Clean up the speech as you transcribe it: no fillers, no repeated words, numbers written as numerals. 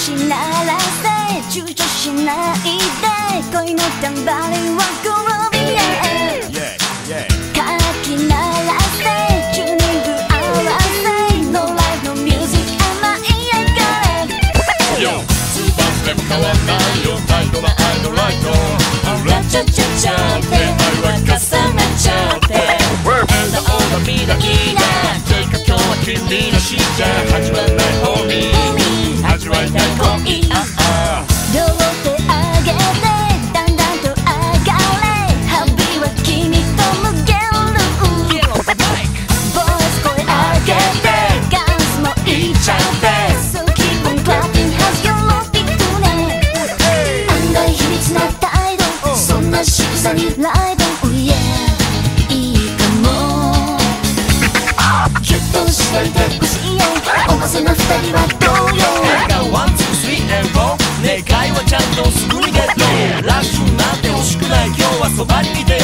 しならせ躊躇しないで恋のタンバリンは転びへかき鳴らせチューニング合わせ No life no music 甘いやがれ Yo 2番でも変わんないよタイトな愛のライトラチャチャチャって愛は重なっちゃって笑顔が磨きだてか今日は君のしか始まらない方に味わいたい恋両手上げてだんだんと上がれハッピーは君と無限ループボイス声上げてガンスもいっちゃって So keep on clapping has your love big tonight 案外秘密な態度そんな仕草にライド Oh yeah いいかもギュッとしといてほしいよおませな二人はどうよワンツースリーエンボー願いはちゃんとすぐにゲットラッシュなんて惜しくない今日はそばにいて